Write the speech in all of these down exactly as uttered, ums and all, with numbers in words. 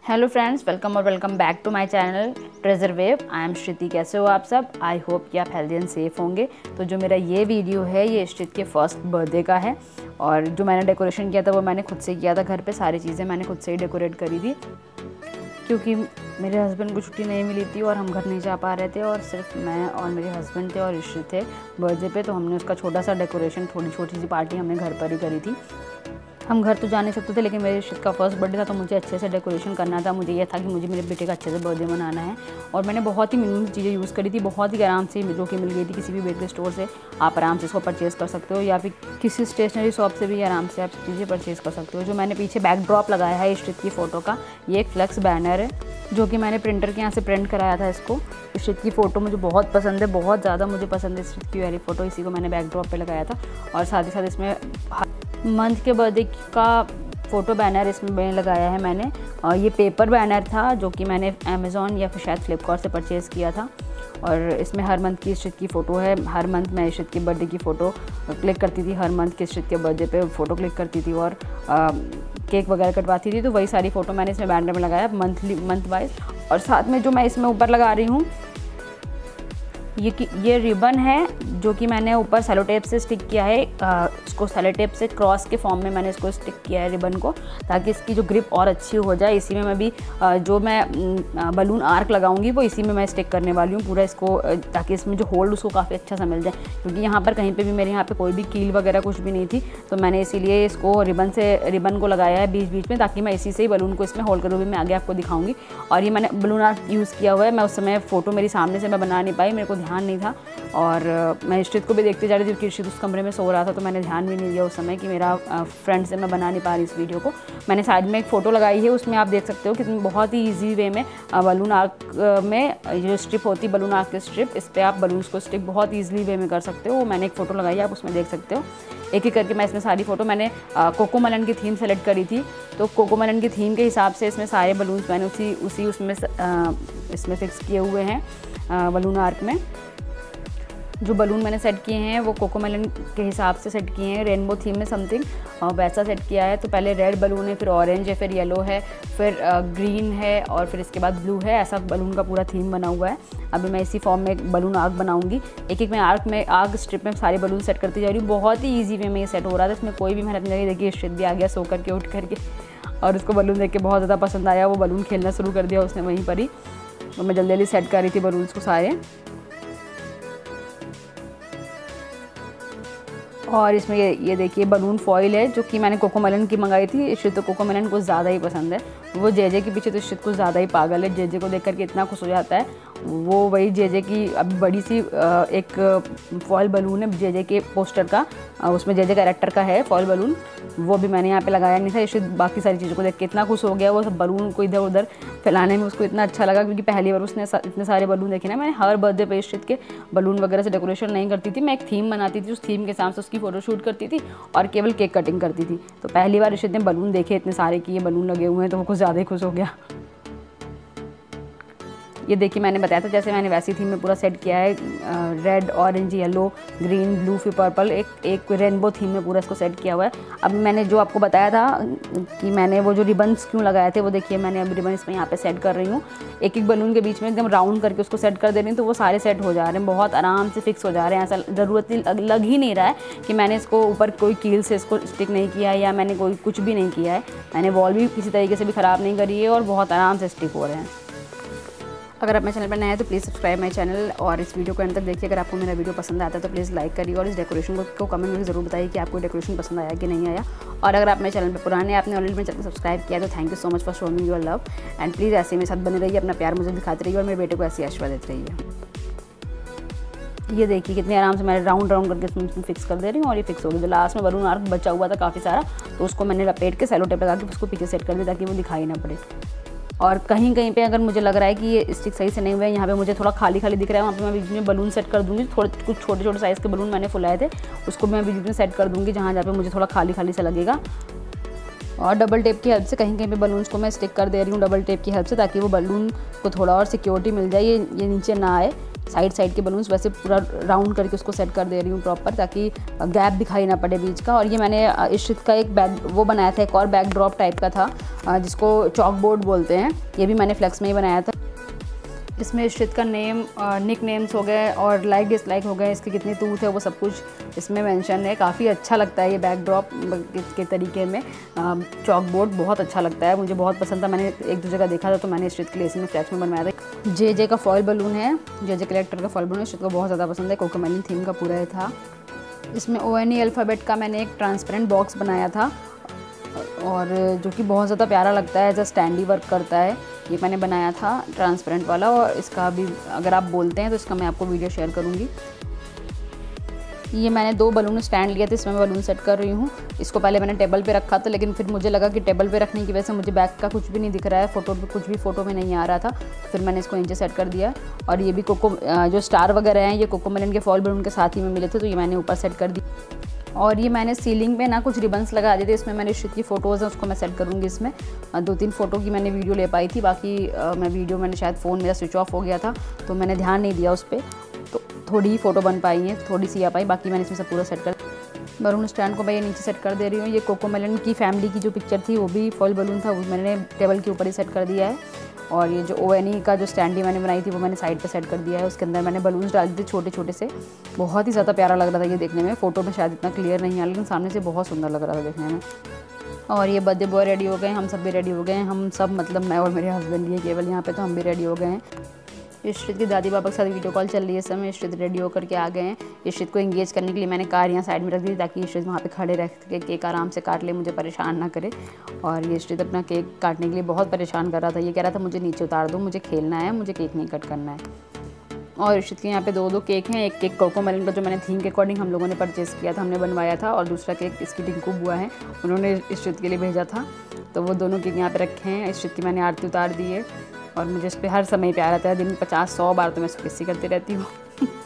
Hello friends, welcome और welcome back to my channel treasure wave. I am Shruti. कैसे हो आप सब? आई होप कि आप हेल्दी एंड सेफ होंगे। तो जो मेरा ये वीडियो है ये श्रुति के फर्स्ट बर्थडे का है और जो मैंने डेकोरेशन किया था वो मैंने खुद से किया था। घर पे सारी चीज़ें मैंने खुद से ही डेकोरेट करी थी क्योंकि मेरे हस्बैंड को छुट्टी नहीं मिली थी और हम घर नहीं जा पा रहे थे और सिर्फ मैं और मेरे हस्बैंड थे और ऋषि थे बर्थडे पे। तो हमने उसका छोटा सा डेकोरेशन, थोड़ी छोटी सी पार्टी हमने घर पर ही करी थी। हम घर तो जा नहीं सकते थे लेकिन मेरे ऋषि का फर्स्ट बर्थडे था तो मुझे अच्छे से डेकोरेशन करना था। मुझे ये था कि मुझे मेरे बेटे का अच्छे से बर्थडे मनाना है और मैंने बहुत ही मिनिमम चीज़ें यूज़ करी थी, बहुत ही आराम से, जो कि मिल गई थी किसी भी बेकरी स्टोर से। आप आराम से इसको परचेज़ कर सकते हो या फिर किसी स्टेशनरी शॉप से भी आराम से आप चीज़ें परचेज़ कर सकते हो। जो मैंने पीछे बैकड्रॉप लगाया है इश्रित की फ़ोटो का, ये एक फ्लेक्स बैनर है जो कि मैंने प्रिंटर के यहाँ से प्रिंट कराया था इसको। इश्रित की फ़ोटो मुझे बहुत पसंद है, बहुत ज़्यादा मुझे पसंद है इश्रित की वाली फ़ोटो, इसी को मैंने बैकड्रॉप पे लगाया था। और साथ ही साथ इसमें मंथ के बर्थडे का फ़ोटो बैनर इसमें लगाया है मैंने। और ये पेपर बैनर था जो कि मैंने अमेज़ॉन या फिर शायद फ्लिपकार्ट से परचेज़ किया था। और इसमें हर मंथ की इश्रित की फ़ोटो है। हर मंथ मैं इश्रित की बर्थडे की फ़ोटो क्लिक करती थी, हर मंथ के इश्रित के बर्थडे पे फ़ोटो क्लिक करती थी और आ, केक वगैरह कटवाती थी। तो वही सारी फ़ोटो मैंने इसमें बैनर में लगाया मंथली मंथ वाइज। और साथ में जो मैं इसमें ऊपर लगा रही हूँ ये ये रिबन है जो कि मैंने ऊपर सेलो टेप से स्टिक किया है। आ, इसको सेलो टेप से क्रॉस के फॉर्म में मैंने इसको स्टिक किया है रिबन को, ताकि इसकी जो ग्रिप और अच्छी हो जाए। इसी में मैं भी आ, जो मैं बलून आर्क लगाऊंगी वो इसी में मैं स्टिक करने वाली हूँ पूरा इसको, ताकि इसमें जो होल्ड उसको काफ़ी अच्छा सा मिल जाए। क्योंकि यहाँ पर कहीं पर भी मेरे यहाँ पर कोई भी कील वगैरह कुछ भी नहीं थी तो मैंने इसीलिए इसको रिबन से रिबन को लगाया है बीच बीच में, ताकि मैं इसी से ही बलून को इसमें होल्ड करूँ। भी मैं आगे आपको दिखाऊँगी। और ये मैंने बलून आर्क यूज़ किया हुआ है। मैं उस समय फ़ोटो मेरी सामने से मैं बना नहीं पाई, मेरे को ध्यान नहीं था और मैं इश्रित को भी देखते जा रही थी क्योंकि इश्रित उस कमरे में सो रहा था। तो मैंने ध्यान भी नहीं दिया उस समय कि मेरा फ्रंट से मैं बना नहीं पा रही इस वीडियो को। मैंने साइड में एक फ़ोटो लगाई है, उसमें आप देख सकते हो कि बहुत ही इजी वे में बलून आर्क में जो स्ट्रिप होती है, बलून आर्क की स्ट्रिप, इस पर आप बलून्स को स्टिक बहुत ईजिली वे में कर सकते हो। मैंने एक फ़ोटो लगाई है, आप उसमें देख सकते हो। एक एक करके मैं इसमें सारी फ़ोटो, मैंने कोको मेलन की थीम सेलेक्ट करी थी तो कोको मेलन की थीम के हिसाब से इसमें सारे बलून्स मैंने उसी उसी उसमें इसमें फिक्स किए हुए हैं बलून आर्क में। जो बलून मैंने सेट किए हैं वो कोको मेलन के हिसाब से सेट किए हैं, रेनबो थीम में समथिंग वैसा सेट किया है। तो पहले रेड बलून है, फिर ऑरेंज है, फिर येलो है, फिर ग्रीन है और फिर इसके बाद ब्लू है। ऐसा बलून का पूरा थीम बना हुआ है। अभी मैं इसी फॉर्म में बलून आर्क बनाऊंगी। एक एक मैं आर्क में आर्क स्ट्रिप में सारे बलून सेट करती जा रही हूँ। बहुत ही ईजी वे में ये सेट हो रहा था, इसमें कोई भी मेहनत नहीं। देखिए इश्रित भी आ गया सो करके, उठ करके, और उसको बलून देख के बहुत ज़्यादा पसंद आया। वो बलून खेलना शुरू कर दिया उसने वहीं पर ही। तो मैं जल्दी जल्दी सेट कर रही थी बलून्स को सारे। और इसमें ये ये देखिए बलून फॉइल है जो कि मैंने कोको मेलन की मंगाई थी। इश्रित तो कोको मेलन को ज़्यादा ही पसंद है, वो जेजे के पीछे तो इश्रित को ज़्यादा ही पागल है। जेजे को देख करके इतना खुश हो जाता है वो। वही जेजे की अब बड़ी सी एक फॉइल बलून है जेजे के पोस्टर का, उसमें जेजे कैरेक्टर का है फॉइल बलून, वो भी मैंने यहाँ पे लगाया नहीं था। इश्रित बाकी सारी चीज़ों को देख के इतना खुश हो गया, वो सब बलून को इधर उधर फैलाने में उसको इतना अच्छा लगा क्योंकि पहली बार उसने इतने सारे बलून देखे ना। मैंने हर बर्थडे पे इश्रित के बलून वगैरह से डेकोरेशन नहीं करती थी, मैं एक थीम बनाती थी, उस थीम के हिसाब से उसकी फ़ोटोशूट करती थी और केवल केक कटिंग करती थी। तो पहली बार इश्रित ने बलून देखे इतने सारे कि ये बलून लगे हुए हैं तो वो कुछ ज़्यादा ही खुश हो गया। ये देखिए मैंने बताया था जैसे मैंने वैसी थीम में पूरा सेट किया है, red orange yellow green blue फिर पर्पल, एक एक रेनबो थीम में पूरा इसको सेट किया हुआ है। अब मैंने जो आपको बताया था कि मैंने वो जो रिबन्स क्यों लगाए थे वो देखिए मैंने अब रिबन इसमें यहाँ पे सेट कर रही हूँ। एक एक बलून के बीच में एकदम राउंड करके उसको सेट कर दे रही हूँ तो वो सारे सेट हो जा रहे हैं, बहुत आराम से फिक्स हो जा रहे हैं। ऐसा ज़रूरत लग ही नहीं रहा है कि मैंने इसको ऊपर कोई कील से इसको स्टिक नहीं किया है या मैंने कोई कुछ भी नहीं किया है। मैंने वॉल भी किसी तरीके से भी ख़राब नहीं करी है और बहुत आराम से स्टिक हो रहे हैं। अगर आप मेरे चैनल पर नए हैं तो प्लीज़ सब्सक्राइब माय चैनल और इस वीडियो को अंत तक देखिए। अगर आपको मेरा वीडियो पसंद आता है तो प्लीज़ लाइक करिए और इस डेकोरेशन को, को कमेंट में ज़रूर बताइए कि आपको डेकोरेशन पसंद आया कि नहीं आया। और अगर आप मेरे चैनल पर पुराने आपने ऑलरेडी मेरे चैनल को सब्सक्राइब किया तो thank you so much for showing your love and please ऐसे मेरे साथ बने रहिए, अपना प्यार मुझे दिखाते रहिए और मेरे बेटे को ऐसे आशीर्वाद देते रहिए। ये देखिए कितने आराम से मैं राउंड राउंड करके इसमें फिक्स कर दे रही हूँ और ये फिक्स हो गया। जो लास्ट में बलून आर्क बचा हुआ था काफ़ी सारा तो उसको मैंने लपेट के सेलो टेप लगा के उसको पीछे सेट कर दिया ताकि वो दिखाई ना पड़े। और कहीं कहीं पे अगर मुझे लग रहा है कि ये स्टिक सही से नहीं हुआ है, यहाँ पे मुझे थोड़ा खाली खाली दिख रहा है, वहाँ पे मैं बीच में बलून सेट कर दूँगी। थोड़े कुछ छोटे छोटे साइज़ के बलून मैंने फुलाए थे उसको मैं बीच में सेट कर दूँगी जहाँ जहाँ पे मुझे थोड़ा खाली खाली सा लगेगा। और डबल टेप की हेल्प से कहीं कहीं पे बलून्स को मैं स्टिक कर दे रही हूँ डबल टेप की हेल्प से, ताकि वो बलून को थोड़ा और सिक्योरिटी मिल जाए, ये ये नीचे ना आए साइड साइड के बलून्स वैसे पूरा राउंड करके उसको सेट कर दे रही हूँ प्रॉपर, ताकि गैप दिखाई ना पड़े बीच का। और ये मैंने इश्रित का एक बैग वो बनाया था, एक और बैक ड्रॉप टाइप का था जिसको चॉक बोर्ड बोलते हैं, ये भी मैंने फ्लेक्स में ही बनाया था। इसमें इश्रित का नेम, निक नेम्स हो गए और लाइक डिसलाइक हो गए, इसके कितने टूथ है वो सब कुछ इसमें मेंशन है। काफ़ी अच्छा लगता है ये बैकड्रॉप के तरीके में। चॉक बोर्ड बहुत अच्छा लगता है, मुझे बहुत पसंद था। मैंने एक दो जगह देखा था तो मैंने इश्रित के लिए इसमें फ्लैक्स में बनवाया था। जे जे का फॉयल बलून है, जे जे कलेक्टर का फॉयल बलून इश्रित को बहुत ज़्यादा पसंद है। कोकोमेलिन थीम का पूरा ये था। इसमें ओ एन ई अल्फ़ाबेट का मैंने एक ट्रांसपेरेंट बॉक्स बनाया था और जो कि बहुत ज़्यादा प्यारा लगता है, एज अ स्टैंडी वर्क करता है। ये मैंने बनाया था ट्रांसपेरेंट वाला, और इसका भी अगर आप बोलते हैं तो इसका मैं आपको वीडियो शेयर करूँगी। ये मैंने दो बलून स्टैंड लिए थे, इसमें मैं बलून सेट कर रही हूँ। इसको पहले मैंने टेबल पे रखा था, लेकिन फिर मुझे लगा कि टेबल पे रखने की वजह से मुझे बैक का कुछ भी नहीं दिख रहा है, फोटो पे कुछ भी फ़ोटो में नहीं आ रहा था, फिर मैंने इसको नीचे सेट कर दिया। और ये भी कोको जो स्टार वगैरह हैं ये कोकोमेलिन के फॉयल बलून के साथ ही में मिले थे, तो ये मैंने ऊपर सेट कर दी। और ये मैंने सीलिंग पे ना कुछ रिबन्स लगा दिए थे, इसमें मैंने इश्रित की फ़ोटोज़ हैं उसको मैं सेट करूँगी। इसमें दो तीन फ़ोटो की मैंने वीडियो ले पाई थी, बाकी आ, मैं वीडियो मैंने शायद फ़ोन मेरा स्विच ऑफ हो गया था तो मैंने ध्यान नहीं दिया उस पर, तो थोड़ी ही फ़ोटो बन पाई हैं, थोड़ी सी आ पाई, बाकी मैंने इसमें सब पूरा सेट कर। बलून स्टैंड को मैं ये नीचे सेट कर दे रही हूँ। ये कोकोमेलिन की फैमिली की जो पिक्चर थी वो भी फॉयल बलून था, वो मैंने टेबल के ऊपर ही सेट कर दिया है। और ये जो ओ एन ई का जो स्टैंडी मैंने बनाई थी वो मैंने साइड पे सेट कर दिया है। उसके अंदर मैंने बलून्स डाल दिए थे छोटे छोटे से, बहुत ही ज़्यादा प्यारा लग रहा था ये देखने में। फ़ोटो में शायद इतना क्लियर नहीं आया, लेकिन सामने से बहुत सुंदर लग रहा था देखने में। और ये बर्थडे बॉय रेडी हो गए, हम सब भी रेडी हो गए हैं, हम सब मतलब मैं और मेरे हस्बैंड ही केवल यहाँ पे, तो हम भी रेडी हो गए हैं। इश्रित की दादी पापा के साथ वीडियो कॉल चल रही है इस समय। इश्रित रेडी होकर के आ गए हैं। इश्रित को एंगेज करने के लिए मैंने कार यहाँ साइड में रख दी ताकि इश्रित वहाँ पे खड़े रह के केक आराम से काट ले, मुझे परेशान ना करे। और ये इश्रित अपना केक काटने के लिए बहुत परेशान कर रहा था, ये कह रहा था मुझे नीचे उतार दो, मुझे खेलना है, मुझे केक नहीं कट करना है। और इश्रित के यहाँ पे दो दो केक हैं, एक केक कोकोमेलिन का जो मैंने थीम के अकॉर्डिंग हम लोगों ने परचेज़ किया था, हमने बनवाया था, और दूसरा केक इसकी टिंकू बुआ है, उन्होंने इश्रित के लिए भेजा था, तो वो दोनों केक यहाँ पे रखे हैं। इश्रित की मैंने आरती उतार दी है और मुझे इस पर हर समय प्यार आता है, दिन में पचास सौ बार तो मैं इसको किस्सी करती रहती हूँ।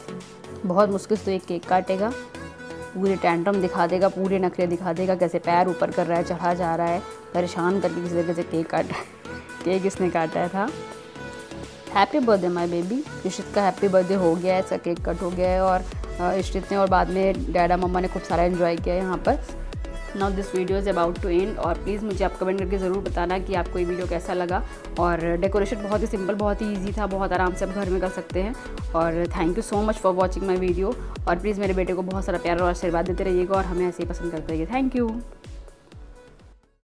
बहुत मुश्किल से तो एक केक काटेगा, पूरे टैंट्रम दिखा देगा, पूरे नखरे दिखा देगा, कैसे पैर ऊपर कर रहा है, चढ़ा जा रहा है, परेशान करके किसी तरीके से केक काटा है। केक इसने काटा था। Happy birthday my baby. Ishrit का हैप्पी बर्थडे हो गया है, इसका केक कट हो गया है, और इश्रित ने और बाद में डैडा मम्मा ने खूब सारा एंजॉय किया है यहाँ पर। Now this video is about to end, और प्लीज़ मुझे आप कमेंट करके ज़रूर बताना कि आपको ये वीडियो कैसा लगा। और डेकोरेशन बहुत ही सिंपल, बहुत ही इजी था, बहुत आराम से आप घर में कर सकते हैं। और thank you so much for watching my video, और प्लीज़ मेरे बेटे को बहुत सारा प्यार और आशीर्वाद देते रहिएगा और हमें ऐसे ही पसंद करते रहिए। Thank you.